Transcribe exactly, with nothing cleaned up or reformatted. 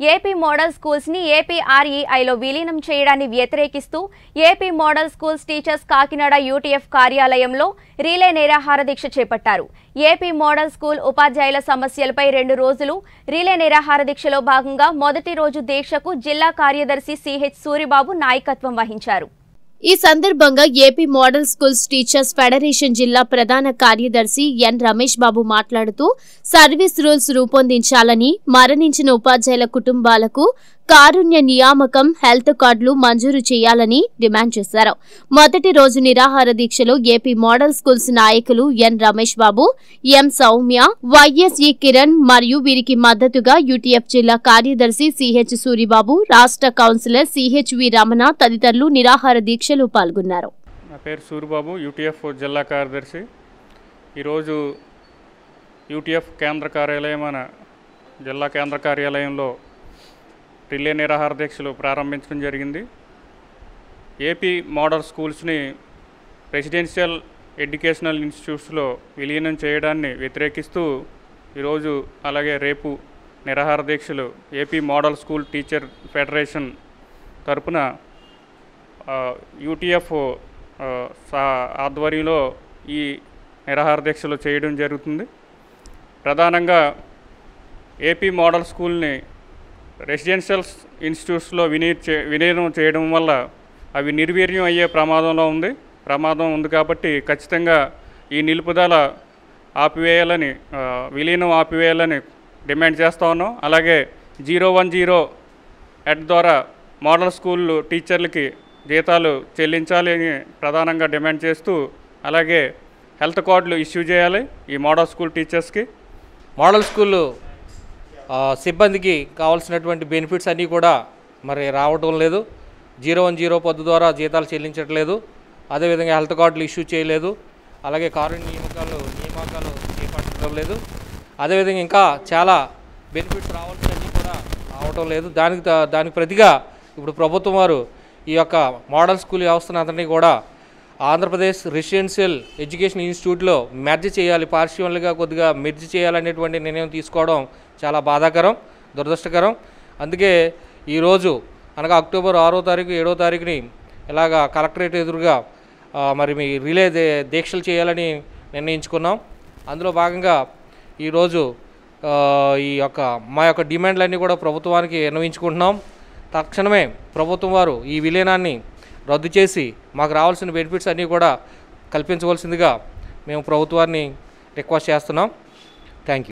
AP model schools ని ఏపీఆర్ఈఐలో విలీనం చేయడాన్ని వ్యతిరేకిస్తూ AP model schools teachers Kakinada UTF కార్యాలయంలో రీలే నిరాహార దీక్ష చేపట్టారు. ఏపీ మోడల్ స్కూల్ ఉపాధ్యాయుల సమస్యలపై రెండు రోజులు రీలే నిరాహార దీక్షలో భాగంగా మొదటి రోజు దీక్షకు జిల్లా కార్యదర్శి సిహెచ్ సూరిబాబు నాయకత్వం వహించారు. ఈ సందర్భంగా AP model schools teachers federation జిల్లా ప్రధాన కార్యదర్శి ఎన్ రమేష్ బాబు మాట్లాడుతూ సర్వీస్ రూల్స్ రూపొందించాలని, మరణించిన ఉపాధ్యాయుల కుటుంబాలకు కారుణ్య నియామకం, హెల్త్ కార్డులు మంజూరు చేయాలని డిమాండ్ చేశారు. మొదటి రోజు నిరాహార దీక్షలో ఏపీ మోడల్ స్కూల్స్ నాయకులు ఎన్ రమేష్ బాబు, ఎం సౌమ్య, వైఎస్ఈ కిరణ్ మరియు వీరికి మద్దతుగా యూటీఎఫ్ జిల్లా కార్యదర్శి సిహెచ్ సూరిబాబు, రాష్ట్ర కౌన్సిలర్ సిహెచ్ వి రమణ తదితరులు నిరాహార దీక్షలో పాల్గొన్నారు. నా పేరు సూరిబాబు, యూటీఎఫ్ జిల్లా కార్యదర్శి. ఈరోజు యూటీఎఫ్ కేంద్ర కార్యాలయమైన జిల్లా కేంద్ర కార్యాలయంలో రిలే నిరాహార దీక్షలు ప్రారంభించడం జరిగింది. ఏపీ మోడల్ స్కూల్స్ని రెసిడెన్షియల్ ఎడ్యుకేషనల్ ఇన్స్టిట్యూట్స్లో విలీనం చేయడాన్ని వ్యతిరేకిస్తూ ఈరోజు అలాగే రేపు నిరాహార దీక్షలు AP model school teacher federation తరపున యూటీఎఫ్ ఆధ్వర్యంలో ఈ నిరాహార దీక్షలు చేయడం జరుగుతుంది. ప్రధానంగా ఏపీ మోడల్ స్కూల్ని రెసిడెన్షియల్ ఇన్స్టిట్యూట్స్లో వినీ చే విలీనం చేయడం వల్ల అవి నిర్వీర్యం అయ్యే ప్రమాదంలో ఉంది ప్రమాదం ఉంది కాబట్టి ఖచ్చితంగా ఈ నిలుపుదల ఆపివేయాలని, విలీనం ఆపివేయాలని డిమాండ్ చేస్తూ ఉన్నాం. అలాగే జీరో వన్ జీరో ఎడ్ ద్వారా మోడల్ స్కూల్ టీచర్లకి జీతాలు చెల్లించాలి అని ప్రధానంగా డిమాండ్ చేస్తూ, అలాగే హెల్త్ కార్డులు ఇష్యూ చేయాలి ఈ మోడల్ స్కూల్ టీచర్స్కి. మోడల్ స్కూల్ సిబ్బందికి కావాల్సినటువంటి బెనిఫిట్స్ అన్నీ కూడా మరి రావటం లేదు. జీరో వన్ జీరో పద్దు ద్వారా జీతాలు చెల్లించట్లేదు. అదేవిధంగా హెల్త్ కార్డులు ఇష్యూ చేయలేదు. అలాగే కారుణ్య నియామకాలు నియామకాలు చేపట్టడం లేదు. అదేవిధంగా ఇంకా చాలా బెనిఫిట్స్ రావాల్సినవి కూడా రావటం లేదు. దానికి దానికి ప్రతిగా ఇప్పుడు ప్రభుత్వం వారు ఈ యొక్క మోడల్ స్కూల్ వ్యవస్థను అంతటినీ కూడా ఆంధ్రప్రదేశ్ రెసిడెన్షియల్ ఎడ్యుకేషన్ ఇన్స్టిట్యూట్లో మెర్జ్ చేయాలి, పార్షియల్గా కొద్దిగా మెర్జ్ చేయాలనేటువంటి నిర్ణయం తీసుకోవడం చాలా బాధాకరం, దురదృష్టకరం. అందుకే ఈరోజు అనగా అక్టోబర్ ఆరో తారీఖు ఏడో తారీఖుని ఇలాగా కలెక్టరేట్ ఎదురుగా మరి మీ రిలే దీక్షలు చేయాలని నిర్ణయించుకున్నాం. అందులో భాగంగా ఈరోజు ఈ యొక్క మా యొక్క డిమాండ్లన్నీ కూడా ప్రభుత్వానికి విన్నవించుకుంటున్నాం. తక్షణమే ప్రభుత్వం వారు ఈ విలీనాన్ని రద్దు చేసి మాకు రావాల్సిన బెనిఫిట్స్ అన్నీ కూడా కల్పించవలసిందిగా మేము ప్రభుత్వాన్ని రిక్వెస్ట్ చేస్తున్నాం. Thank you.